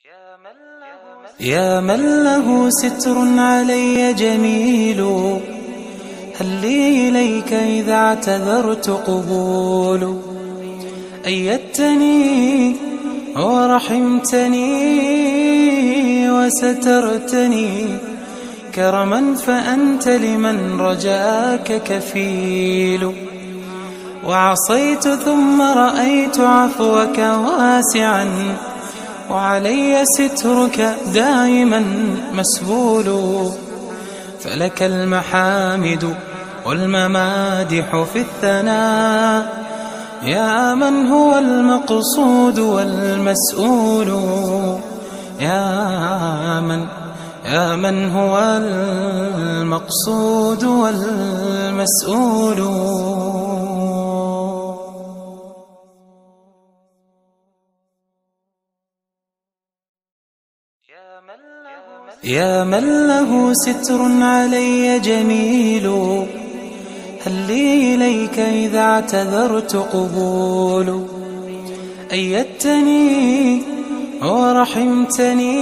يا من له ستر علي جميل، هل لي إليك إذا اعتذرت قبول؟ أيدتني ورحمتني وسترتني كرما، فأنت لمن رجاك كفيل. وعصيت ثم رأيت عفوك واسعا، وعلي سترك دائما مسبول. فلك المحامد والممادح في الثناء، يا من هو المقصود والمسؤول. يا من هو المقصود والمسؤول. يا من له ستر علي جميل، هل لي إليك إذا اعتذرت قبول؟ أيدتني ورحمتني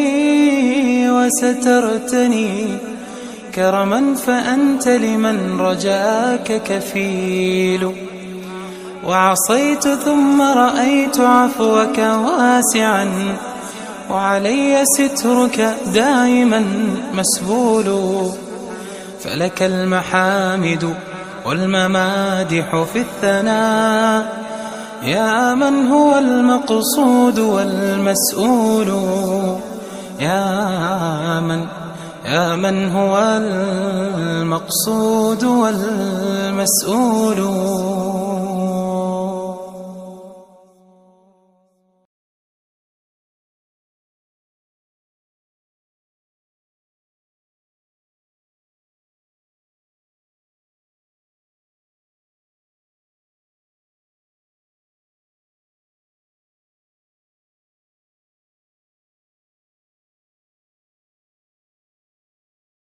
وسترتني كرما، فأنت لمن رجاك كفيل. وعصيت ثم رأيت عفوك واسعا، وعلي سترك دائما مسبول. فلك المحامد والممادح في الثناء، يا من هو المقصود والمسؤول. يا من هو المقصود والمسؤول.